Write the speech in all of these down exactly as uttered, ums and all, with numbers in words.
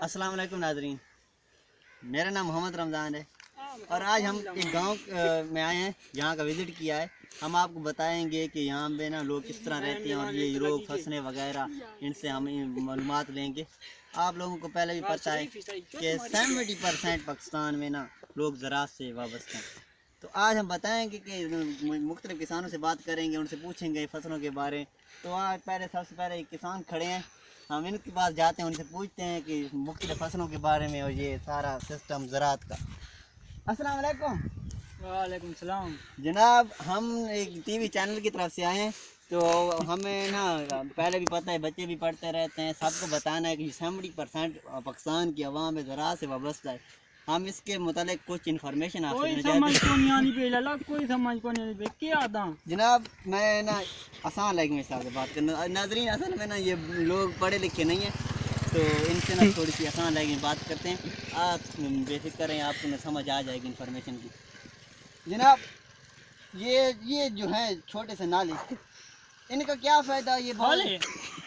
अस्सलाम वालेकुम नाज़रीन, मेरा नाम मोहम्मद रमज़ान है और आज हम एक गांव में आए हैं, यहाँ का विज़िट किया है। हम आपको बताएंगे कि यहाँ पे ना लोग किस तरह रहते हैं और ये रोग फसलें वगैरह इनसे हम मालूमात लेंगे। आप लोगों को पहले भी पता है कि सेवेंटी परसेंट पाकिस्तान में ना लोग ज़राअत से वाबस्ता हैं। तो आज हम बताएंगे कि मुख्तलिफ किसानों से बात करेंगे, उनसे पूछेंगे फसलों के बारे। तो आज पहले सबसे पहले एक किसान खड़े हैं, हम इनके पास जाते हैं, उनसे पूछते हैं कि मुख्तलिफ फसलों के बारे में और ये सारा सिस्टम ज़राअत का। अस्सलाम वालेकुम। वालेकुम सलाम जनाब, हम एक टीवी चैनल की तरफ से आए हैं, तो हमें ना पहले भी पता है, बच्चे भी पढ़ते रहते हैं, सबको बताना है कि सेवेंटी परसेंट पाकिस्तान की आवाम में ज़राअत से वाबस्ता है। हम इसके मुतालिक कुछ इन्फॉर्मेशन आपसे कोई समझ को नहीं आनी पे लला कोई समझ को नहीं आनी पे क्या आता जनाब। मैं ना आसान लैंग्वेज से बात करना नाज़रीन, असल में ना ये लोग पढ़े लिखे नहीं हैं, तो इनसे ना थोड़ी सी आसान लैंग्वेज बात करते हैं। आप बेफिक्र रहें, आपको ना समझ आ जाएगी इन्फॉर्मेशन की। जनाब, ये ये जो है छोटे से नाले, इनका क्या फ़ायदा? ये खाले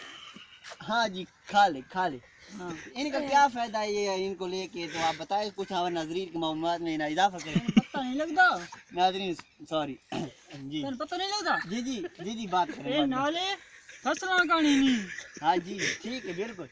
हाँ जी, खाले खाले हाँ। इनका क्या फ़ायदा है ये इनको लेके? तो आप बताएं कुछ, हमारे नाज़रीन की मालूमात में ना इजाफा करें। पता नहीं लगता नाज़रीन सॉरी जी पता नहीं लगता जी जी जी जी बात करें, ए बात नाले फसला का नहीं करें। हाँ जी ठीक है, बिल्कुल।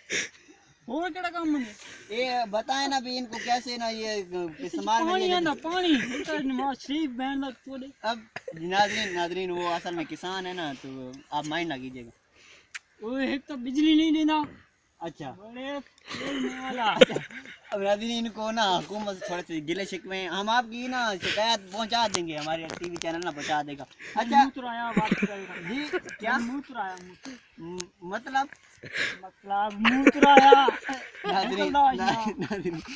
और केड़ा काम है ये बताएं ना भी इनको कैसे ना ये इस्तेमाल में पानी लिए आंदा पानी इनका नमाज शरीफ बैन लग तोड़े। अब नाज़रीन नाज़रीन वो असल में किसान है ना, तो आप माइंड ना कीजिएगा। वो एक तो बिजली नहीं देना। अच्छा बड़े वाला अब नाज़रीन इनको ना हुकूमत से थोड़े से गिले शिकवे, हम आपकी ना शिकायत पहुंचा देंगे, हमारे टीवी चैनल ना पहुंचा देगा। अच्छा मुतराया बात करेगा जी, क्या मुतराया म- मतलब मतलब मुतराया नाज़रीन ना- नाज़रीन